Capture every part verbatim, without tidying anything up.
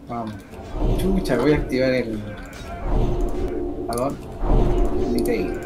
Vamos. Chucha, voy a activar el... ¿A dónde? Ni te digo.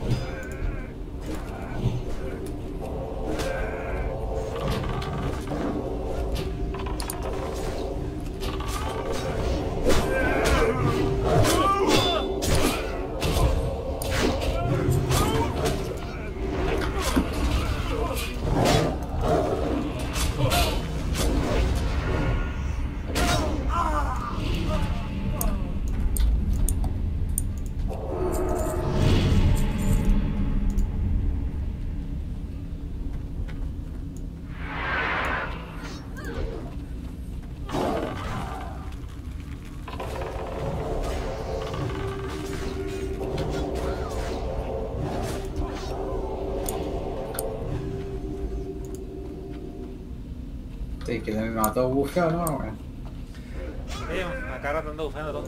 Sí, que me mató bufeado, ¿no? Bueno. Eh, acá rato ando bufando todo.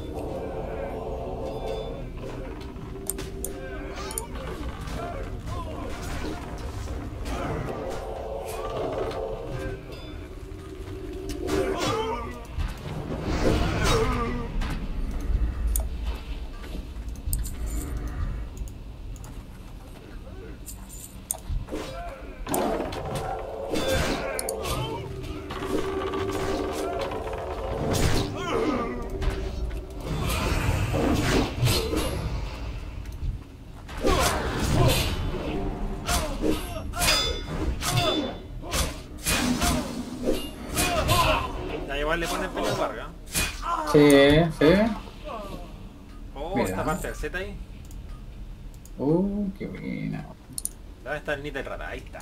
Ya igual le ponen pelea larga. Sí, sí. Oh, Mira. esta parte del Z ahí. Uh, qué buena. ¿Dónde está el Nita el rata? Ahí está.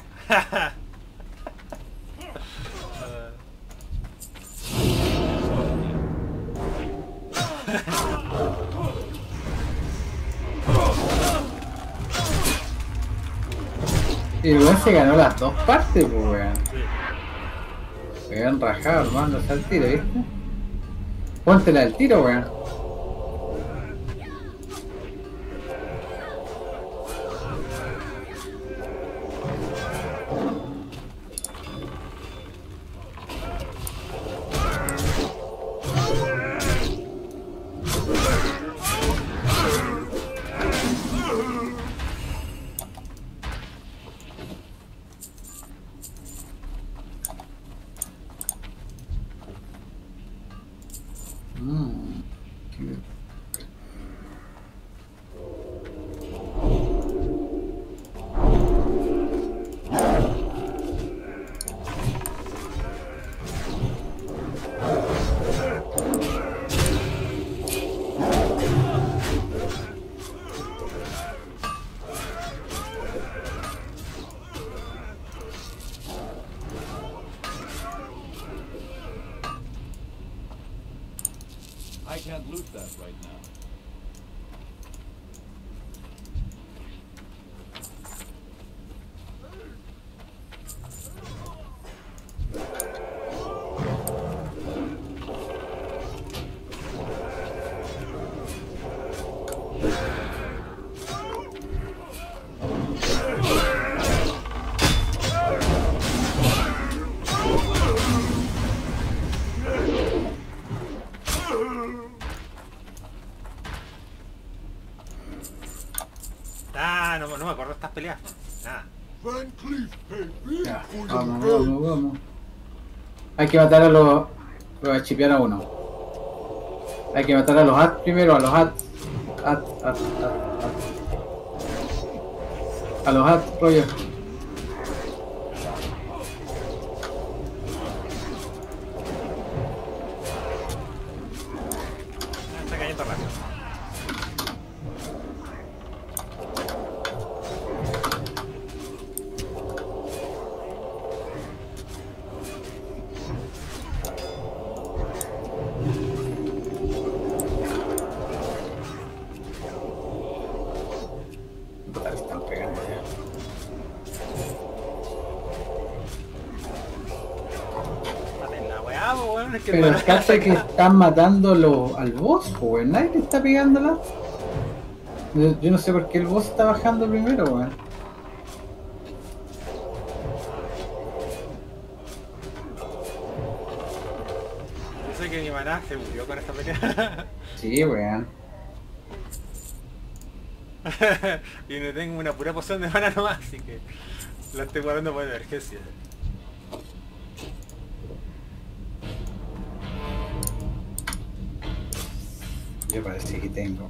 Y el weón se ganó las dos partes, pues weón. Sí. Se habían rajado armándose al tiro, ¿viste? Póntela al tiro, weón. Mm. I can't loot that right now. Ah, no, no me acuerdo de estas peleas. Nada. Van Cleef paid big Ya, for your vamos, gold. vamos, vamos. Hay que matar a los... Voy a chipear a uno. Hay que matar a los A T primero, a los A T. A T, A T, A T, A T. A los A T, rollo. Ah, está cayendo rápido. Puta, le están pegando ya. Maten la weá, po, weón. Es que Pero para- el caso es que están matando lo- al boss, pues, weón. Nadie le está pegándola. Yo, yo no sé por qué el boss está bajando primero, weón. Ese sé que mi maná se murió con esta pelea. Sí, weón. Y no tengo una pura poción de maná nomás, así que la estoy guardando por emergencia. Yo parece que tengo.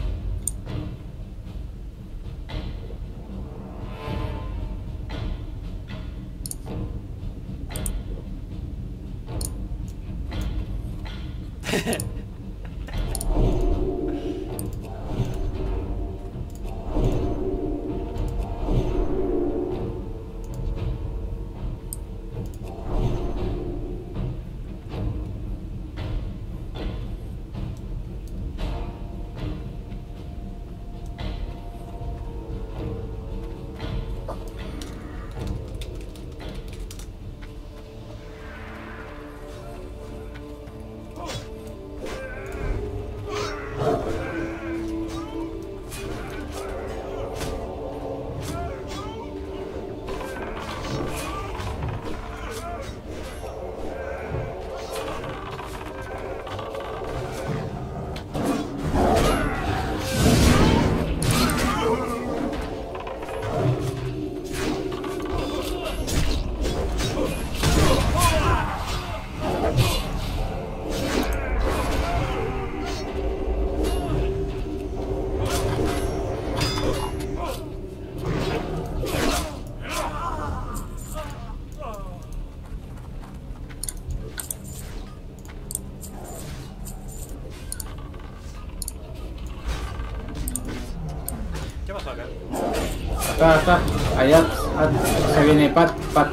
¿Qué pasó acá? Acá, acá, allá, ah, se viene Pat, Pat.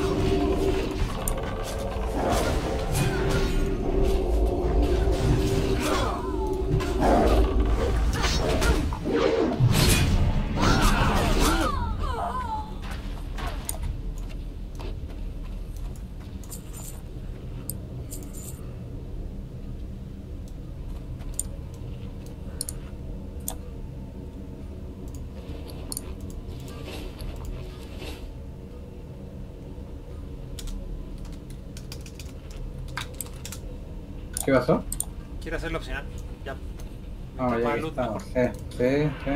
¿Qué pasó? Quiero hacerlo opcional. Ya. No, ya Para que luz estamos. mejor. Sí, sí, sí.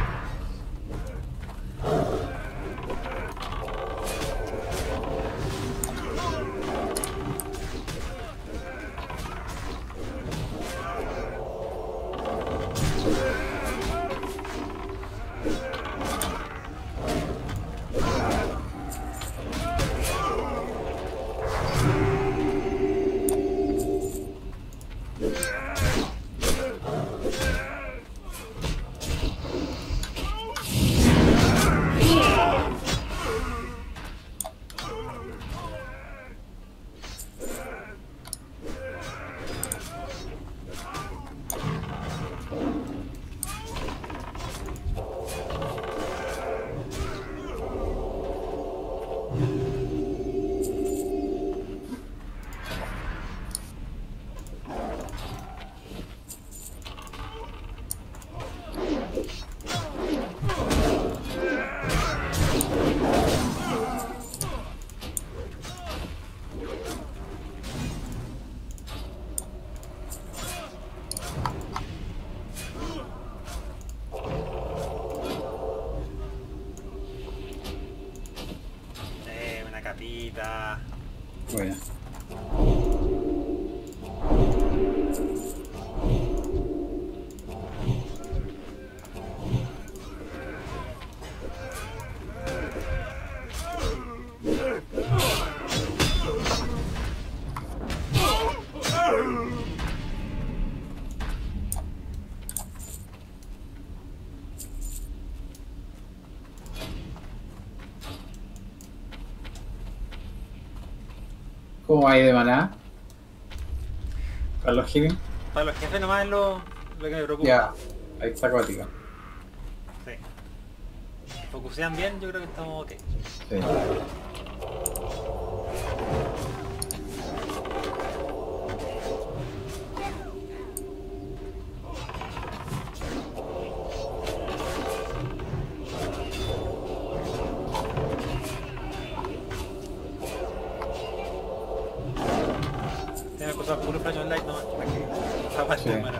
Eh, una capita. Bueno. ¿Cómo hay de maná? ¿Para los healing? Para los jefes nomás es lo, lo que me preocupa. Ya, ahí está acuática. Sí. Si focusean bien, yo creo que estamos ok. Sí. Se me cosas puro flash on light no, para que esa parte Sí. de mara.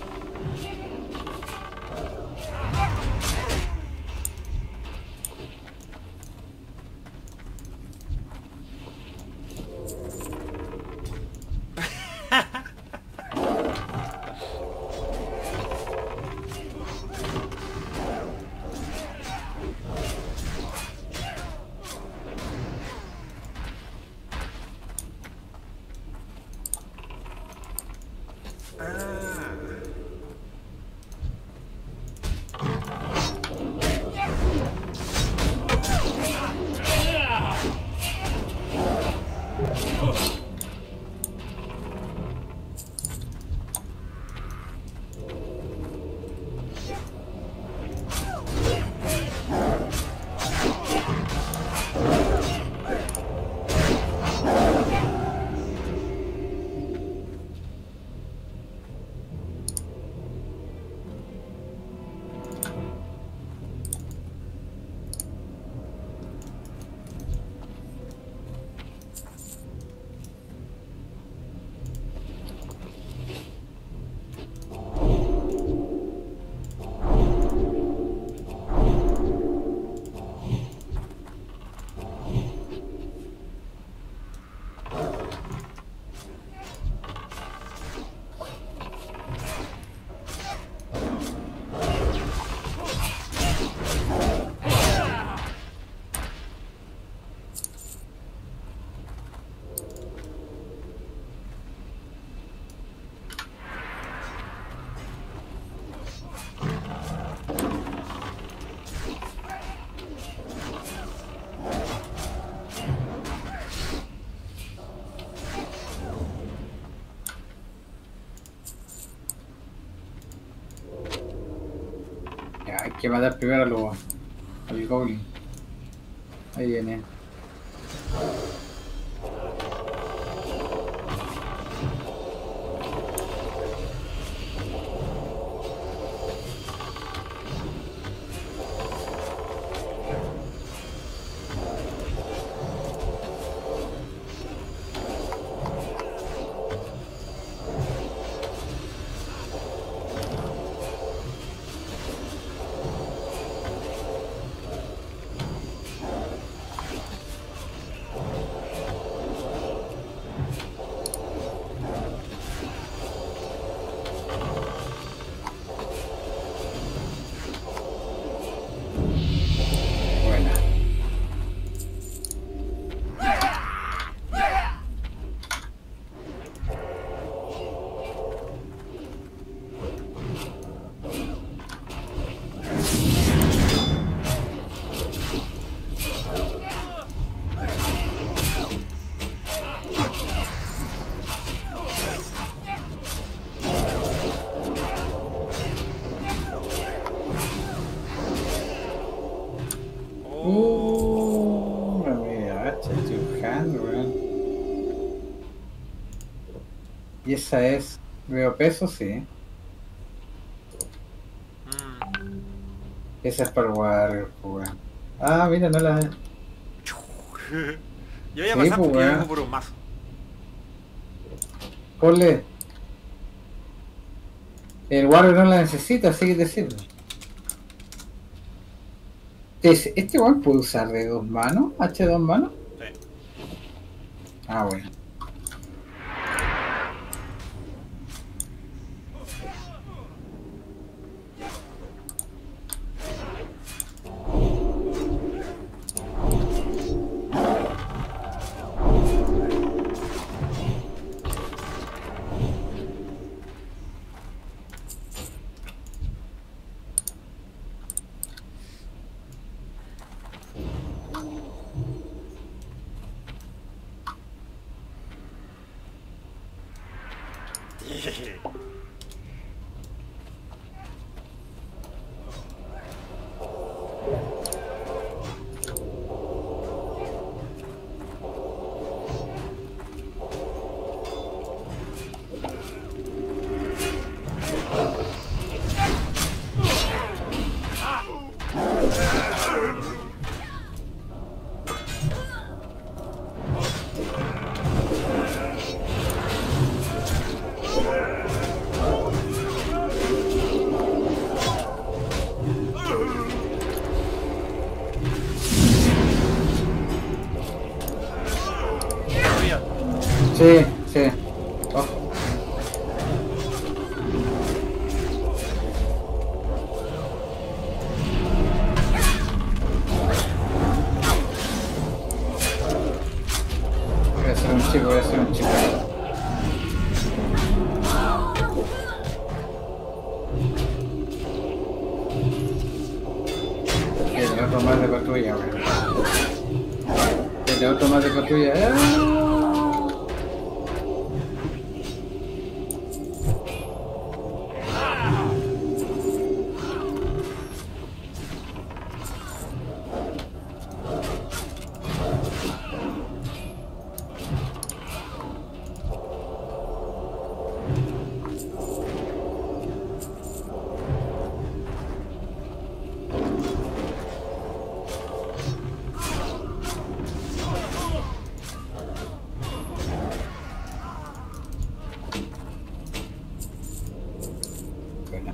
Ya, hay que matar primero a los, al Goblin. Ahí viene. Buena. Uh, la media hacha, estoy buscando, weón. Y esa es. Veo peso, sí. Mm. Esa es para el Warrior, pues, weón. Ah, mira, no la. Yo voy a Sí, pasar pues, porque yo weón. vengo por un mazo. Ponle. El Warrior no la necesita, así que te sirve. ¿Este este weón puede usar de dos manos? ¿H de dos manos? Sí. Ah, bueno. Sí, sí. Oh. Voy a hacer un chico, voy a hacer un chico. Tiene otro más de patrulla, güey. Tiene otro más de patrulla. ¡Ah! Bueno.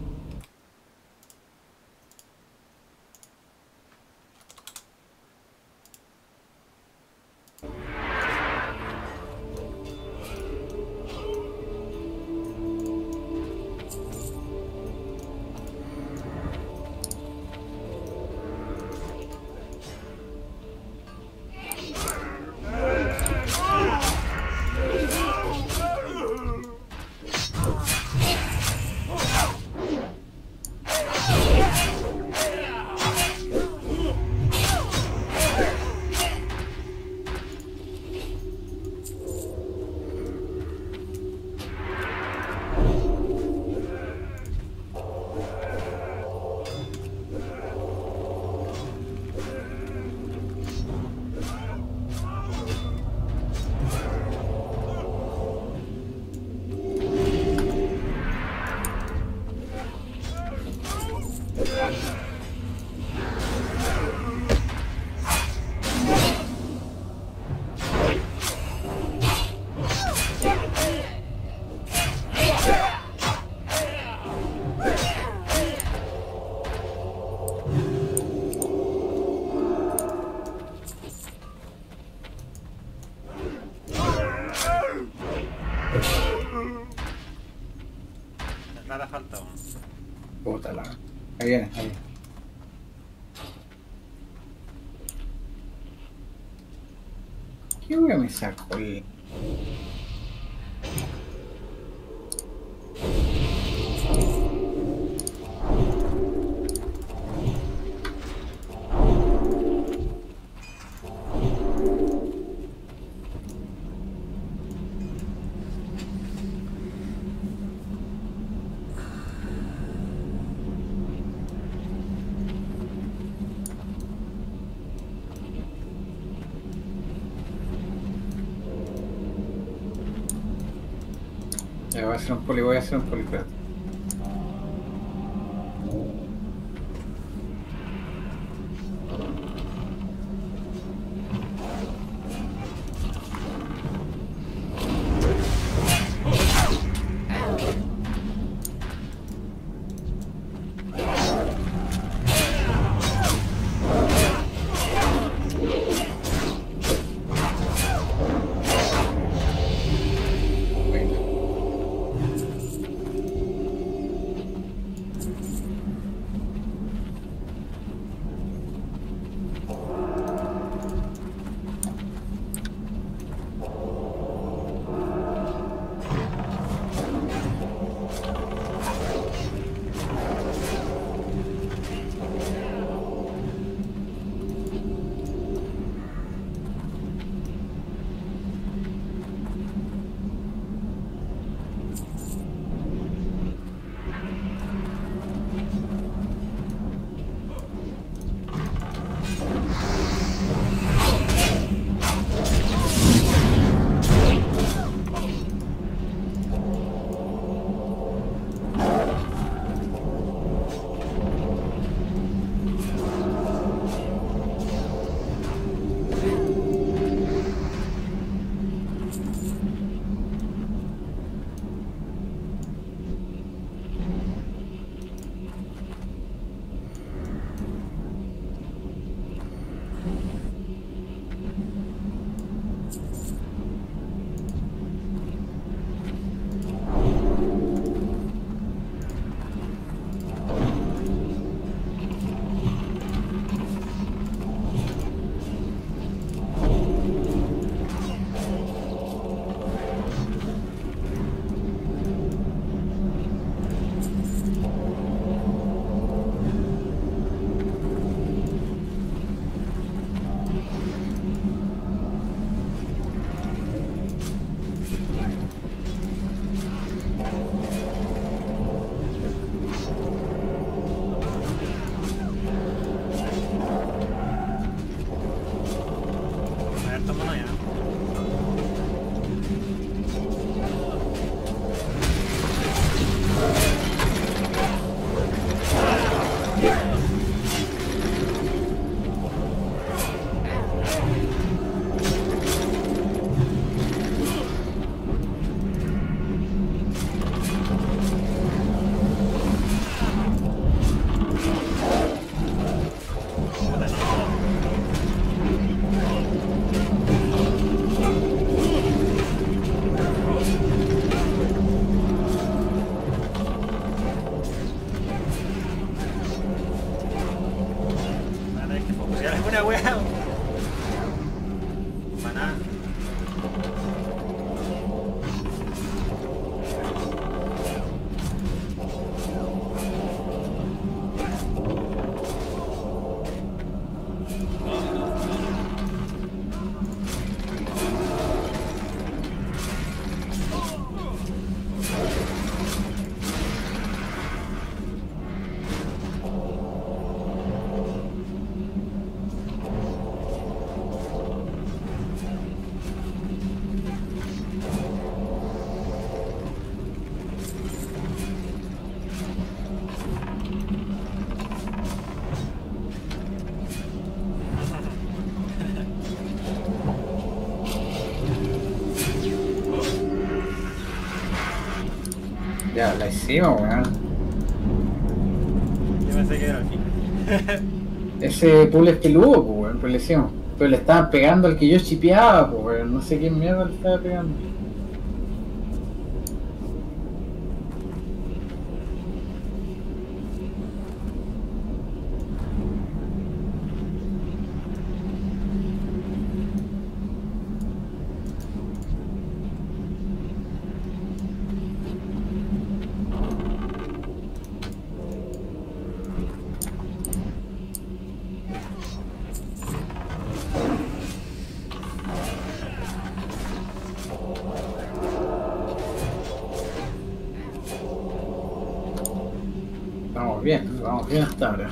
Nada falta aún. Puta la. Ahí viene, ahí viene. ¿Qué wea me saco? El... Ya voy a hacer un poli, voy a hacer un poli, espérate. Venga. Ya, la hicimos, weón. Yo pensé que era el fin. Ese pool es peludo, pues, weón, pues le hicimos. Pero le estaban pegando al que yo chipeaba, pues, weón. No sé quién mierda le estaba pegando. Vamos bien, vamos bien hasta ahora.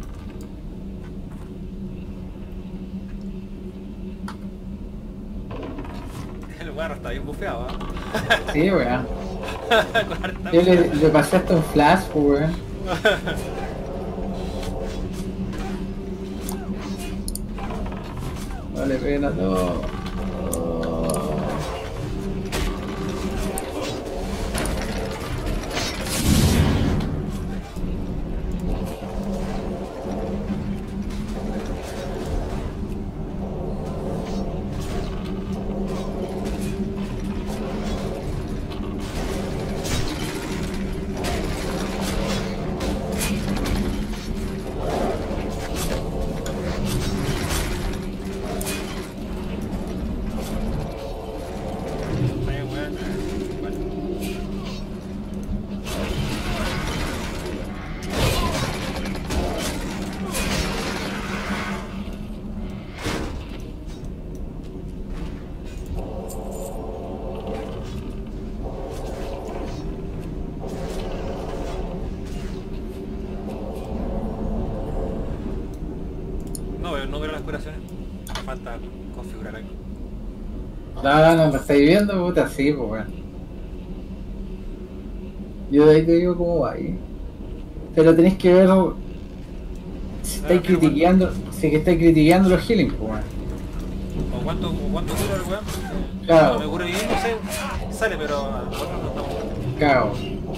El guarro está bien bufeado, ¿eh? Sí, weón. Con harta Yo le, bufeada. le pasé hasta un flash, pues, weón. Vale pena todo. Está bien, weón. Bueno. No veo, no veo las curaciones. Me falta configurar algo. No, no, lo estáis viendo, puta, sí, pues, weón. Yo de ahí te digo cómo va ahí. Pero tenéis que ver si estáis Ah, pero critiqueando, si que estáis criticando los healing, pues, weón. ¿O cuánto, o cuánto cura el weón? Claro. Cuando me curo bien, no sé, sale, pero a nosotros no estamos. Cago.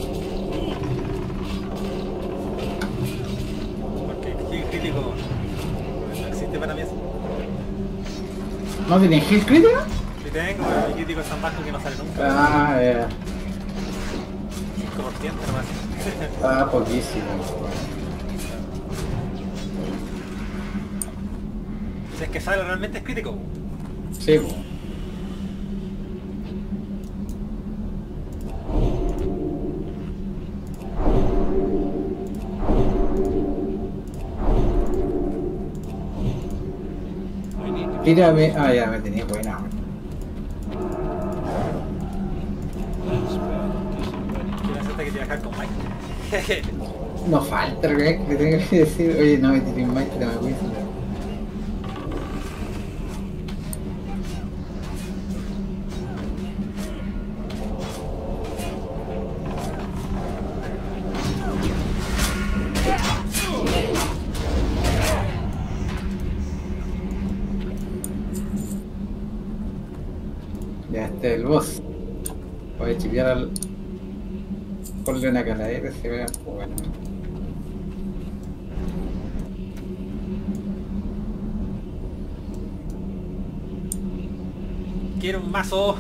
Porque el crítico no existe para mí. ¿No tenéis heal crítico? Si tengo, el crítico es tan bajo que no sale nunca. Ah, eh, cinco por ciento nomás. ah, poquísimo, weón. Si es que sale realmente es crítico. Sí, pues. I need to Tírame. Ah, ya me tenía buena, weón. lens pad isn't ready. ¿Quién acepta que te voy a dejar con Mike? No falta, weón, que tengo que decir. Oye, no, me tiré un mic, te me voy a decir. Ya este es el boss. Voy a chipear al. Ponle una caladera y se vea bueno. Quiero un mazo.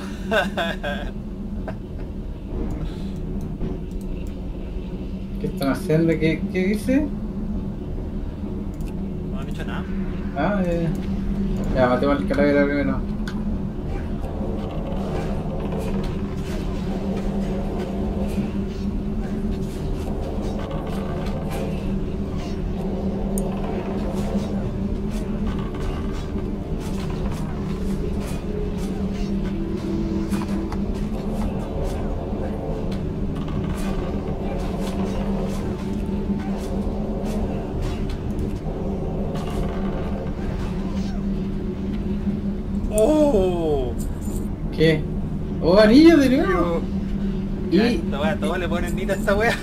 ¿Qué están haciendo? ¿Qué, qué dice? No han dicho nada. Ah, ya. Ya, matemos al calavera primero. ¡Oh! ¿Qué? ¡Oh, anillo de nuevo! Y Y. esta wea, todos le ponen nita a esta wea.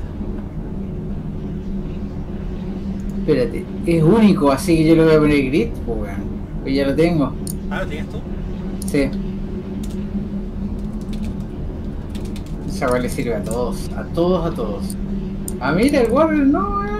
Espérate, es único, así que yo le voy a poner grit, pues weón. Pues ya lo tengo. Ah, ¿lo tienes tú? Sí. Esa weá le sirve a todos, a todos, a todos. A mí el Warrior no, eh.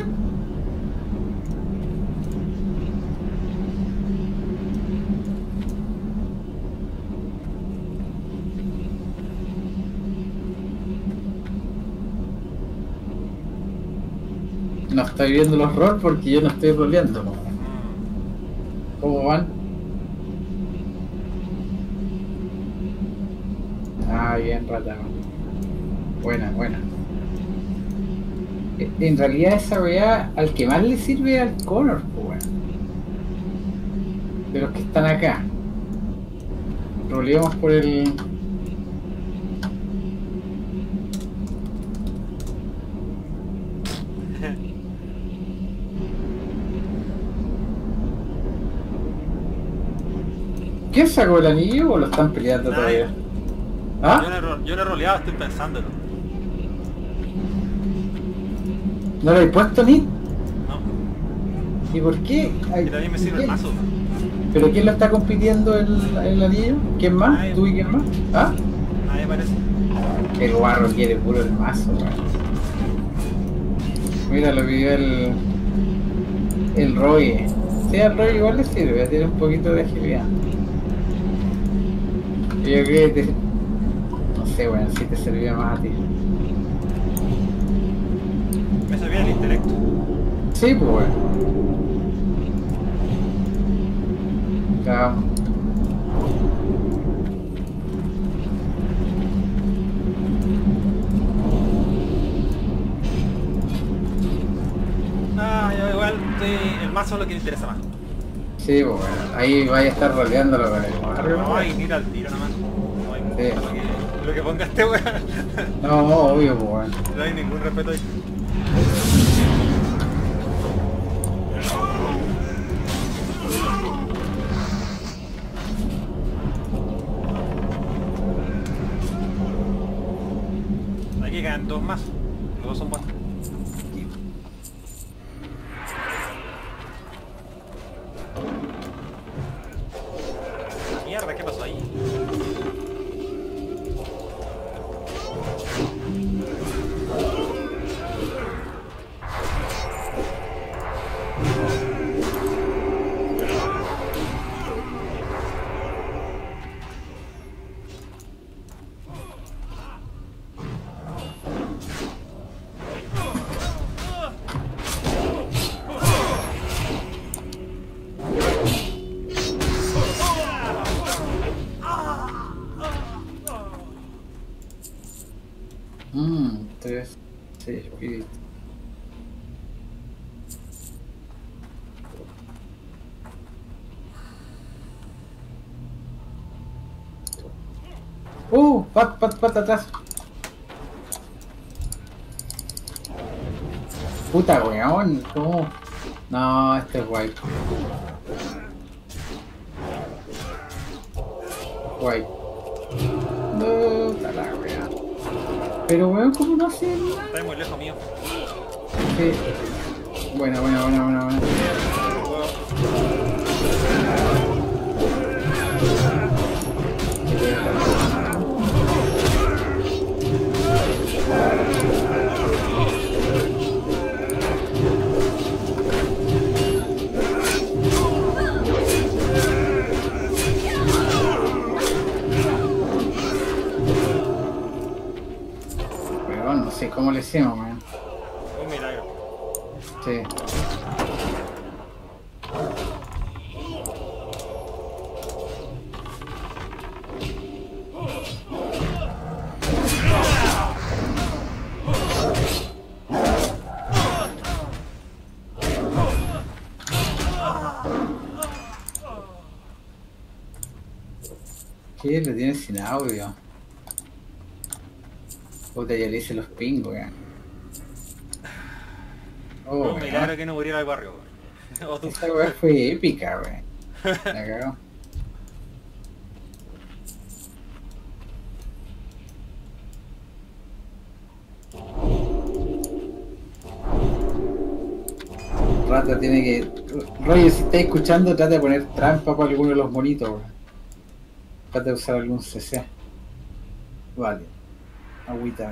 No estoy viendo los roles porque yo no estoy roleando. ¿Cómo van? Ah, bien, rata. Buena, buena. En realidad esa weá al que más le sirve al Connor, pues, weón. De los que están acá. Roleamos por el... ¿Quién sacó el anillo o lo están peleando Nadie. todavía? ¿Ah? Yo no, he ro- yo no he roleado, estoy pensándolo. ¿No lo he puesto ni? No, ¿Y por qué? Ay, que también me ¿y sirve el quién? mazo. ¿Pero quién lo está compitiendo el, el anillo? ¿Quién más? Nadie. ¿Tú y quién más? ¿Ah? Nadie parece. El guarro quiere puro el mazo, weón. Mira, lo pidió el... El Roy. Sí, al Roy igual le sirve, tiene un poquito de agilidad. Yo creo que te... No sé, bueno, si te servía más a ti. Me servía el intelecto. Sí, pues bueno. Ya. Ah, yo igual estoy- el mazo es lo que me interesa más. Sí, pues bueno. Ahí vaya a estar roleándolo con el guarro. No, y mira al tiro nomás. No hay Sí. lo que, lo que ponga este weón. No, obvio, pues bueno. No hay ningún respeto ahí. Aquí quedan dos más. Los dos son buenos. Mierda, ¿qué pasó ahí? Mmm, tres. Sí, espíritu. Uh, pat, pat, pat atrás. Puta weón, ¿cómo? No, este es guay. Guay. No, está la weá. Pero weón, ¿cómo no hace nada? Está muy lejos mío. Sí. Buena, buena, buena, buena, buena. Weón, no sé cómo le hicimos, weón. Un milagro. Sí. ¿Qué? Lo tiene sin audio. Puta, ya le hice los pingos, weón. Oh, un weón. milagro que no muriera el barrio, weón. O tú. Esta weá fue épica, weón. La cagó. Rata tiene que... Roger, si estás escuchando, trata de poner trampa para alguno de los monitos, weón. Trata de usar algún C C. Vale. Agüita.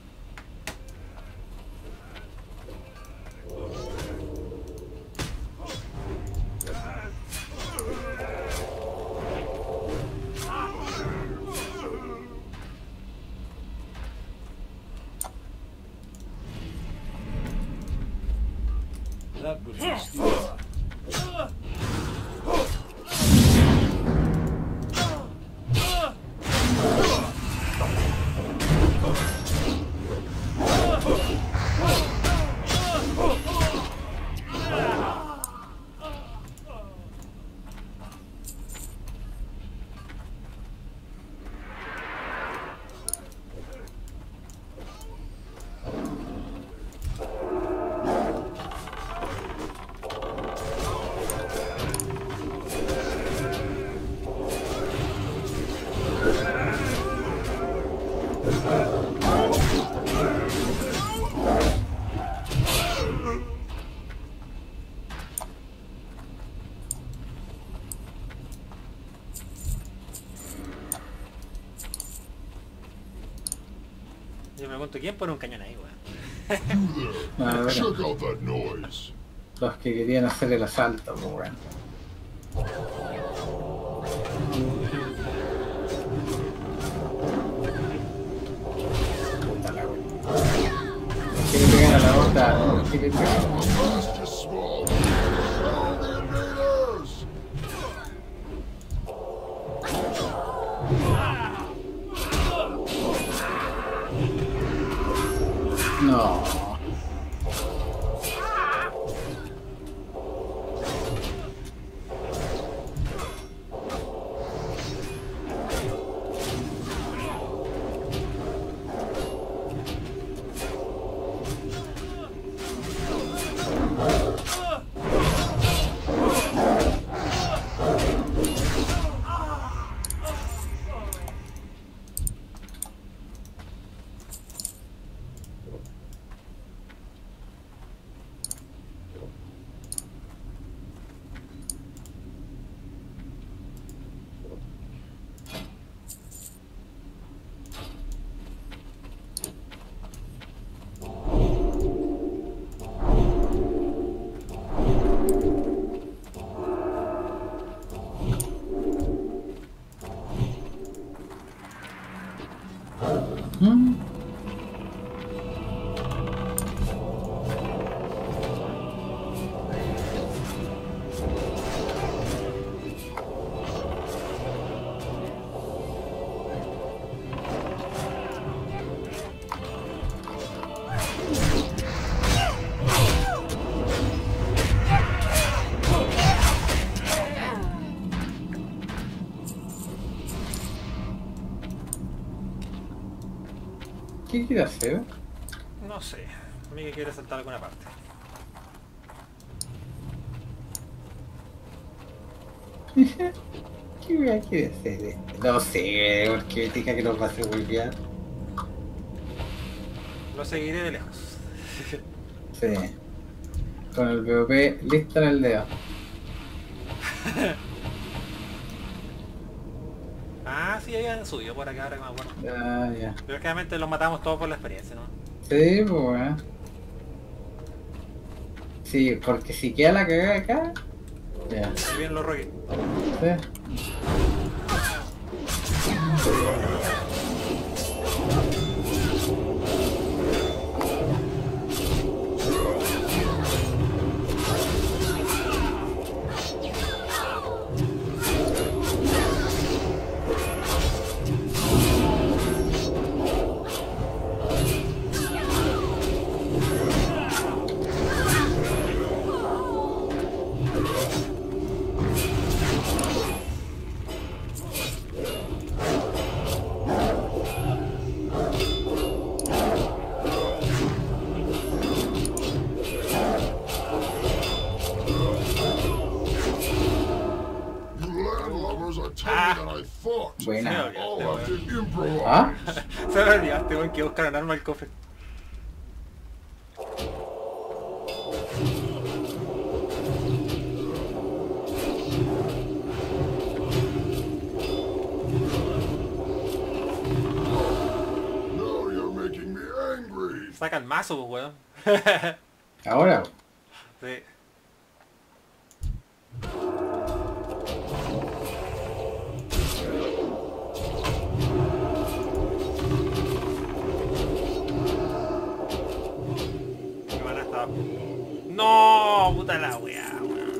That was a steal. Yo me pregunto, ¿quién pone un cañón ahí, weón? You Ah, there. bueno. Check out that noise. Los que querían hacer el asalto, pues bueno. Puta la wea. Quiere pegar a la otra. Quiere pegar. Blast is small. Down the invaders. No. ¿Mm? ¿Qué quiere hacer? No sé. A mí que quiere saltar a alguna parte. ¿Qué wea quiere hacer este? No sé, porque me tica que nos va a hacer volver. Lo seguiré de lejos. Sí. Con el V O P listo en el dedo. Ah, sí, habían subido por acá, ahora que me acuerdo. Ya, ya. Pero claramente los matamos todos por la experiencia, ¿no? Sí, pues weón. Sí, porque si queda la cagada acá. Ya. Si bien los Rocky. Sí. Buena. I'll have to improvise. ¿Ah? Se me olvidaste, weón, que buscar un arma al cofre. No, you Saca el mazo, pues, weón. Ahora, Sí. Mi mana está abajo. No, puta la weá, weón.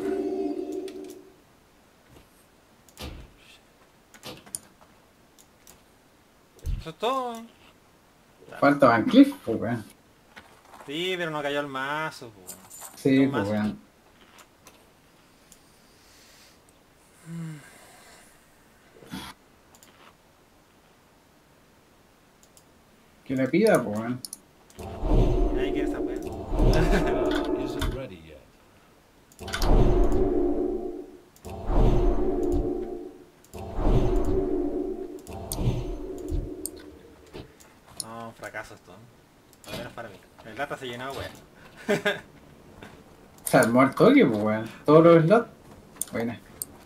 Eso es todo. falta Van Cleef, pues weón. Sí, pero no cayó el mazo, pues. Sí, Un pues mazo. weón. Que le pida, pues weón. Nadie quiere esa weá. Isn't ready yet. No, un fracaso esto. ¿No? Al menos para mí. El data se llenó, weá. Se armó al toque, pues weón. Todos los slots. Buena.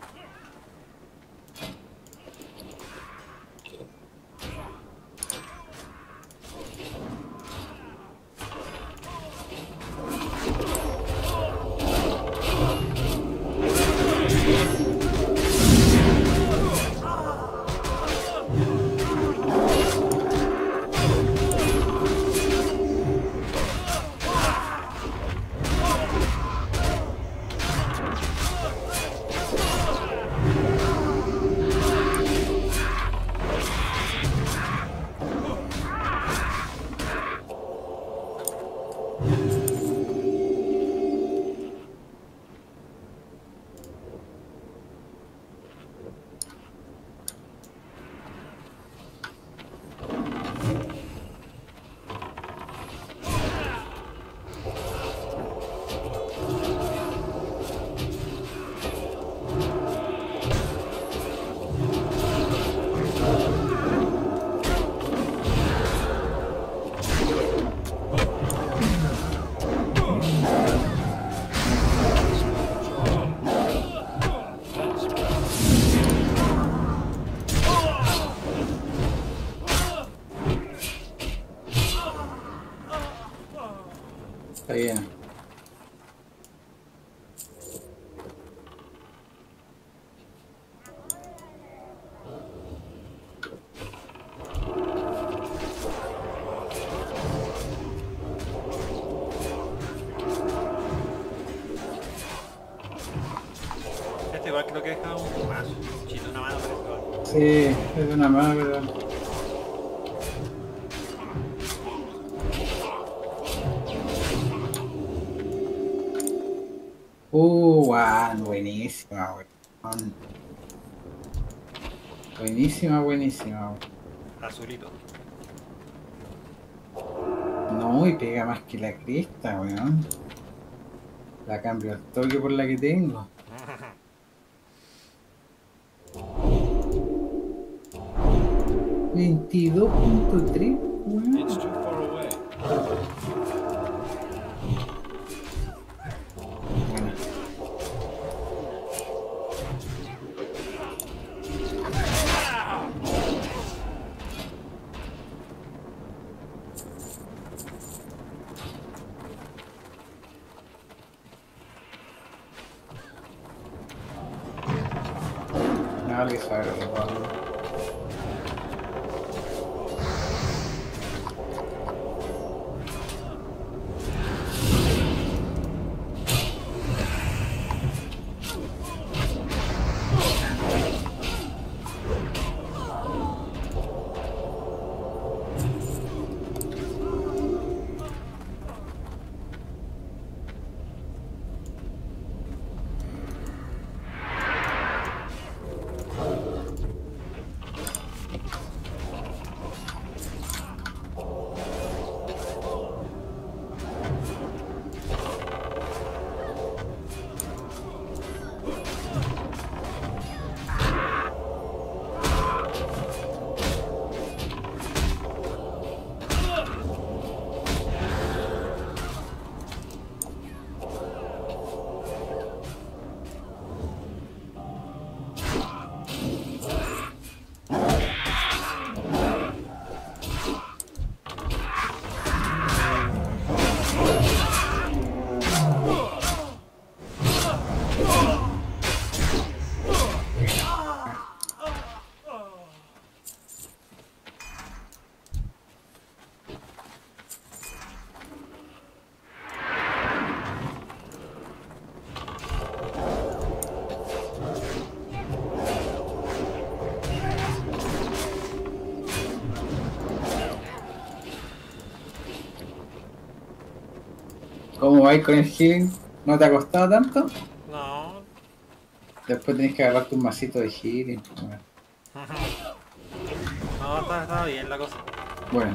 Está bien. Este igual creo que deja un mazo. Un chito, una mano, pero igual. Sí, es una mano, pero... Uh, guau, buenísima, weón. Buenísima, buenísima, weón. Azulito. No, y pega más que la cresta, weón. La cambio al toque por la que tengo. veintidós punto tres, weón. It's too far away. Buena. Nadie sabe lo que pasa. ¿Cómo vais con el healing? ¿No te ha costado tanto? No. Después tenés que agarrarte un masito de healing. Bueno. No, está, está bien la cosa. Bueno.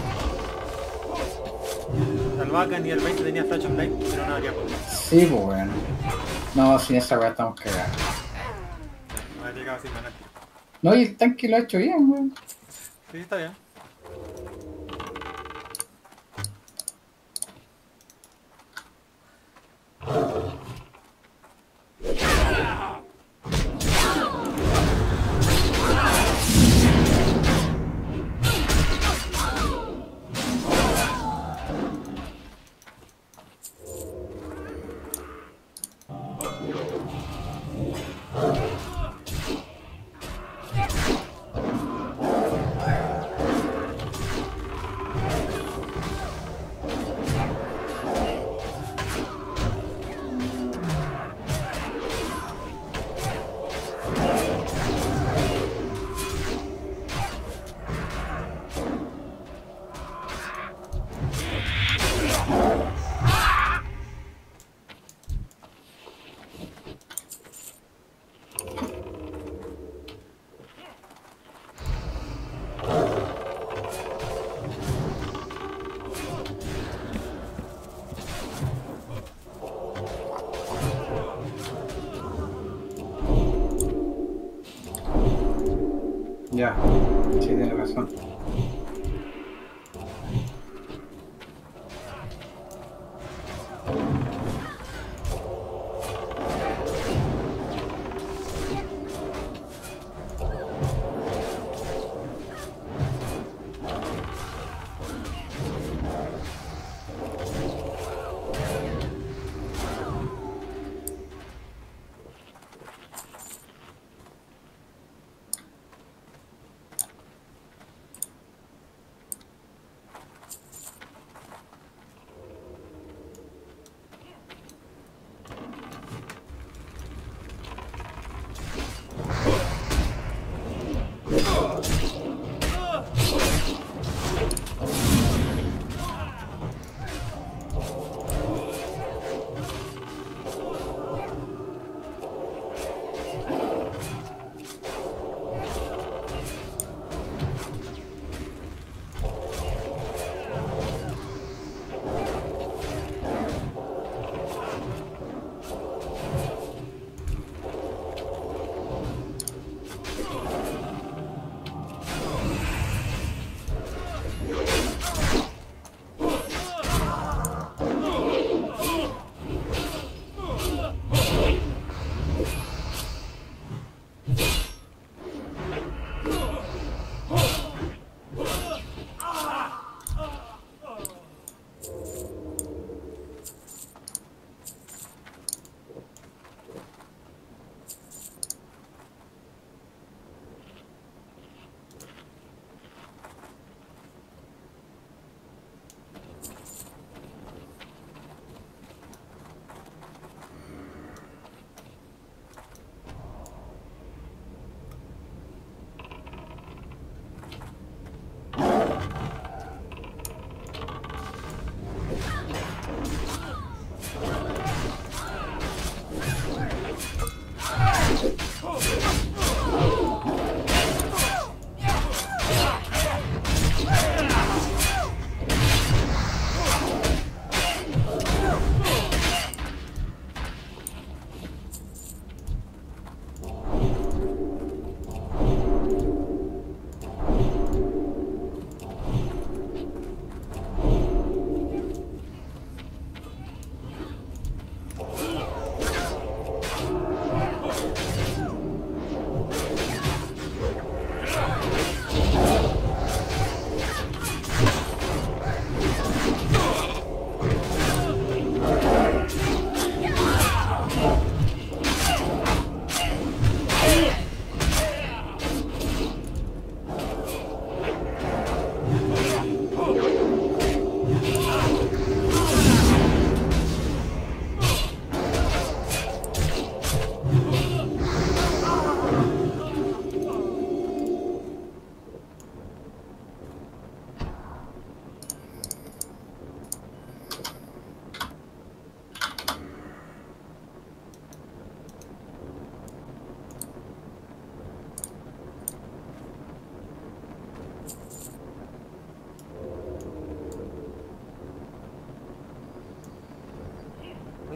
El Bacan y el veinte tenía Flash of Light, pero no había podido. Sí, pues bueno. No, sin esa weá estamos cagados. Me ha llegado sin maná. No, y el tanque lo ha hecho bien, weón. Sí, está bien. Ya. Sí, tienes razón.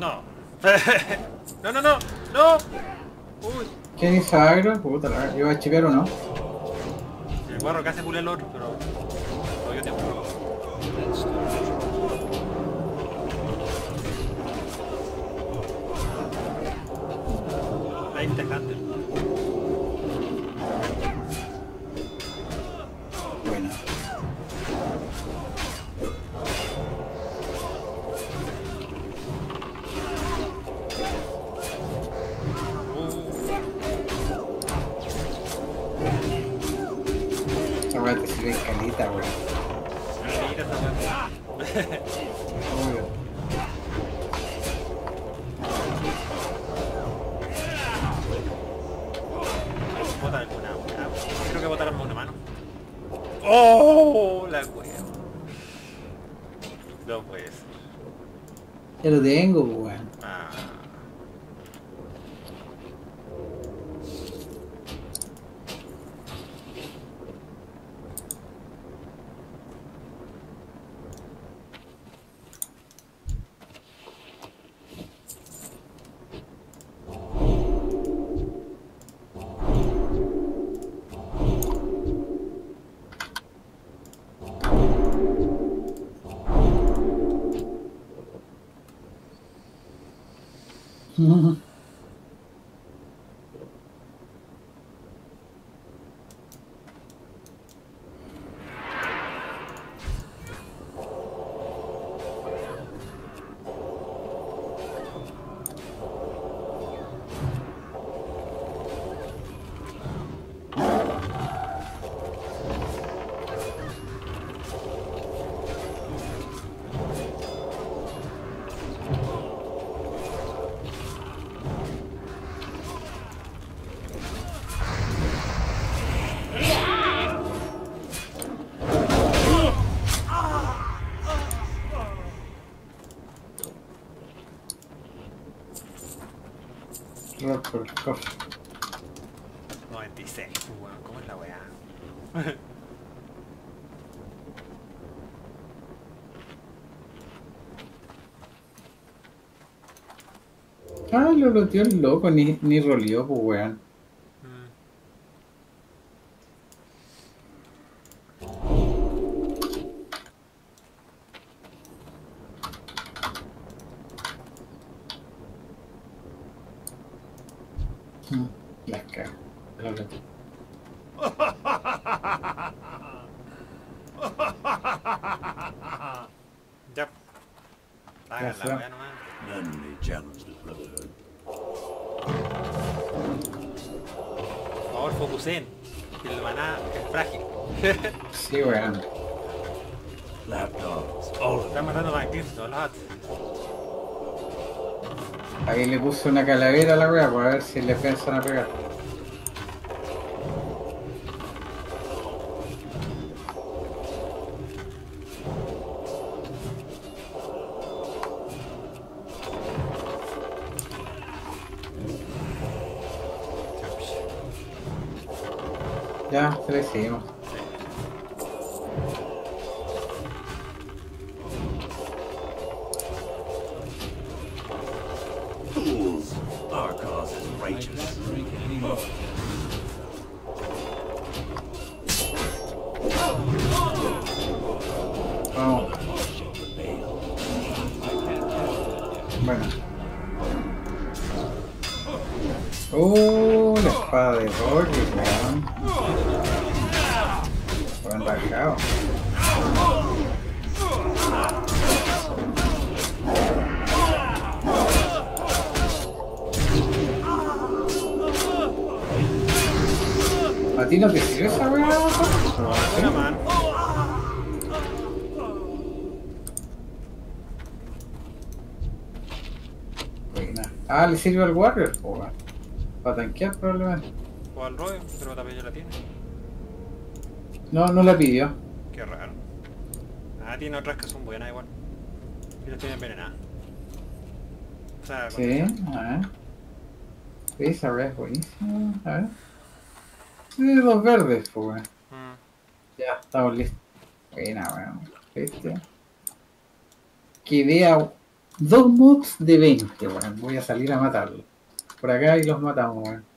No. No, no, no. No. Uy. ¿Quién hizo agro? Puta la verdad. ¿Yo voy a chipear o no? El guarro que hace pule el otro, pero... pero yo te juro. Ahí te Hunter. Bueno. Esa weá te sirve calita, weón. Mira esa weá. Obvio. Bota alguna weá. Creo que botaron una mano. ¡Oh! La weá. No puede ser. Ya lo tengo, weón. Ah. Rock por el cofre. noventa y seis, weón. ¿Cómo es la weá? Ah, lo loteó el loco, ni, ni roleó, pues weón. Mm. Mm, La cago. Lo loteó. Ya. Hagan la Gracias. weá nomás. None may challenge the Brotherhood. Por favor, focusen. Que el maná es frágil. Sí, weón. Lapdogs, all of Están them. matando a todos los hats. Ahí le puse una calavera a la weá, para ver si le piensan a pegar. Ya, se le seguimos. Fools! Our cause is I righteous. can't drink anymore. Vamos. Bueno. Uh, la espada de Rocky, weón. Buen rajado. ¿A ti no te sirve esa weá? Una mano. Buena. Ah, le sirve al Warrior, po, weón. Para tanquear probablemente. O al rollo, pero también ya la tiene. No, no la pidió. Qué raro. Ah, tiene otras que son buenas igual. Y las tiene envenenadas. O sea, con- Sí, a ver. Sí, esa weá es buenísima. A ver. Sí, dos verdes, pues weón. Mm. Ya, estamos listos. Buena, weón. ¿Viste? Qué idea Dos mobs de veinte, weón. Voy a salir a matarlos. Por acá y los matamos, weón.